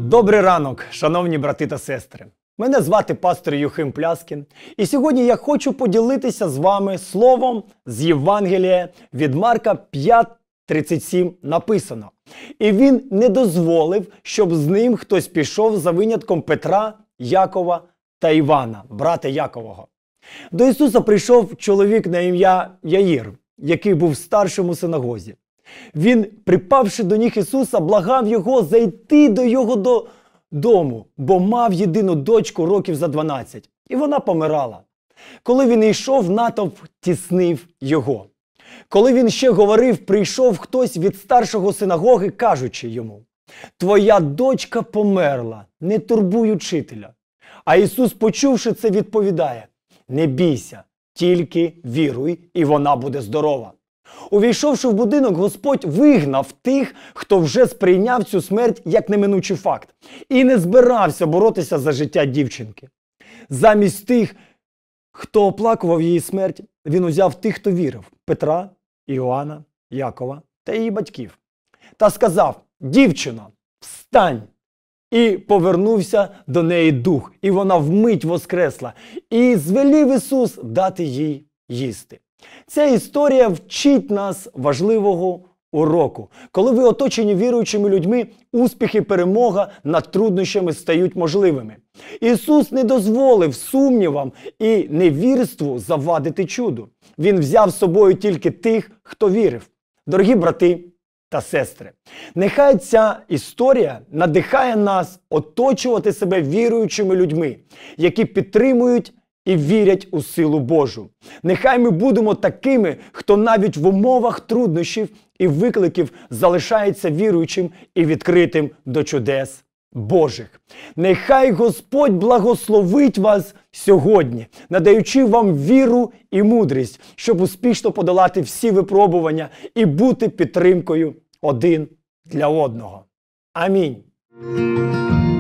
Добрий ранок, шановні брати та сестри. Мене звати пастор Юхим Пляскін, і сьогодні я хочу поділитися з вами словом з Євангелія від Марка 5:37 написано. І він не дозволив, щоб з ним хтось пішов за винятком Петра, Якова та Івана, брата Якового. До Ісуса прийшов чоловік на ім'я Яїр, який був старшим у синагозі. Він, припавши до ніг Ісуса, благав його зайти до його дому, бо мав єдину дочку років за 12, і вона помирала. Коли він йшов, натовп тіснив його. Коли він ще говорив, прийшов хтось від старшого синагоги, кажучи йому: «Твоя дочка померла, не турбуй учителя». А Ісус, почувши це, відповідає: «Не бійся, тільки віруй, і вона буде здорова». Увійшовши в будинок, Господь вигнав тих, хто вже сприйняв цю смерть як неминучий факт, і не збирався боротися за життя дівчинки. Замість тих, хто оплакував її смерть, він узяв тих, хто вірив – Петра, Іоанна, Якова та її батьків. Та сказав: «Дівчино, встань!» І повернувся до неї дух, і вона вмить воскресла, і звелів Ісус дати їй їсти. Ця історія вчить нас важливого уроку. Коли ви оточені віруючими людьми, успіх і перемога над труднощами стають можливими. Ісус не дозволив сумнівам і невірству завадити чуду. Він взяв з собою тільки тих, хто вірив. Дорогі брати та сестри, нехай ця історія надихає нас оточувати себе віруючими людьми, які підтримують і вірять у силу Божу. Нехай ми будемо такими, хто навіть в умовах труднощів і викликів залишається віруючим і відкритим до чудес Божих. Нехай Господь благословить вас сьогодні, надаючи вам віру і мудрість, щоб успішно подолати всі випробування і бути підтримкою один для одного. Амінь.